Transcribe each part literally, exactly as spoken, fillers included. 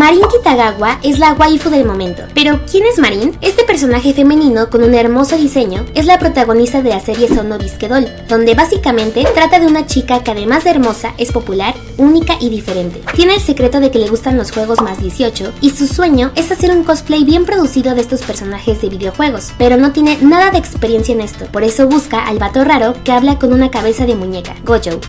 Marin Kitagawa es la waifu del momento. Pero, ¿quién es Marin? Este personaje femenino con un hermoso diseño es la protagonista de la serie Sono Bisque Doll, donde básicamente trata de una chica que además de hermosa es popular, única y diferente. Tiene el secreto de que le gustan los juegos más dieciocho y su sueño es hacer un cosplay bien producido de estos personajes de videojuegos, pero no tiene nada de experiencia en esto, por eso busca al vato raro que habla con una cabeza de muñeca, Gojo.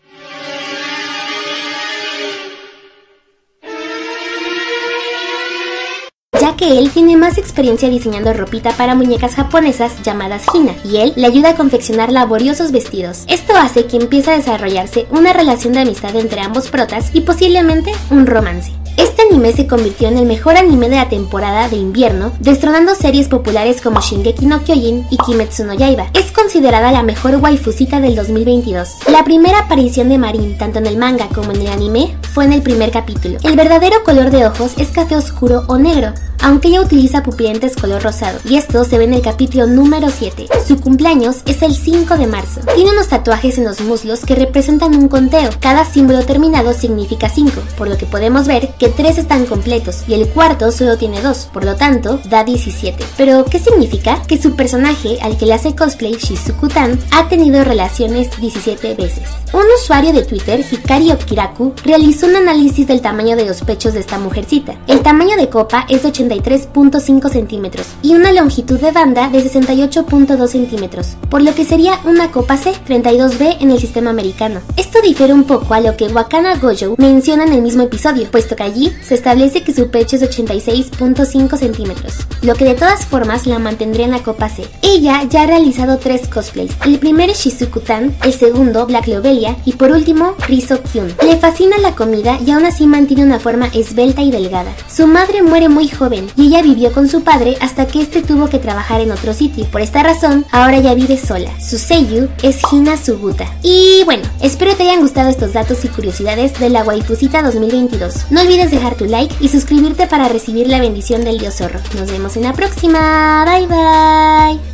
Ya que él tiene más experiencia diseñando ropita para muñecas japonesas llamadas Hina, y él le ayuda a confeccionar laboriosos vestidos. Esto hace que empiece a desarrollarse una relación de amistad entre ambos protas y posiblemente un romance. Este anime se convirtió en el mejor anime de la temporada de invierno, destronando series populares como Shingeki no Kyojin y Kimetsu no Yaiba. Es considerada la mejor waifusita del dos mil veintidós. La primera aparición de Marin, tanto en el manga como en el anime, fue en el primer capítulo. El verdadero color de ojos es café oscuro o negro, aunque ella utiliza pupilentes color rosado, y esto se ve en el capítulo número siete. Su cumpleaños es el cinco de marzo. Tiene unos tatuajes en los muslos que representan un conteo. Cada símbolo terminado significa cinco, por lo que podemos ver que tres están completos y el cuarto solo tiene dos, por lo tanto da diecisiete. ¿Pero qué significa? Que su personaje, al que le hace cosplay, Shizuku-tan, ha tenido relaciones diecisiete veces. Un usuario de Twitter, Hikari Okiraku, realizó un análisis del tamaño de los pechos de esta mujercita. El tamaño de copa es de ochenta y tres punto cinco centímetros y una longitud de banda de sesenta y ocho punto dos centímetros, por lo que sería una copa C, treinta y dos B en el sistema americano. Esto difiere un poco a lo que Wakana Gojo menciona en el mismo episodio, puesto que allí se establece que su pecho es de ochenta y seis punto cinco centímetros, lo que de todas formas la mantendría en la copa C. Ella ya ha realizado tres cosplays. El primero es Shizuku-tan, el segundo Black Lobelia y por último Rizzo-kyun. Le fascina la comida y aún así mantiene una forma esbelta y delgada. Su madre muere muy joven y ella vivió con su padre hasta que este tuvo que trabajar en otro sitio. Por esta razón, ahora ya vive sola. Su seiyuu es Hina Suguta. Y bueno, espero te hayan gustado estos datos y curiosidades de la Waifusita dos mil veintidós. No olvides dejar tu like y suscribirte para recibir la bendición del dios zorro. Nos vemos en la próxima. Bye bye.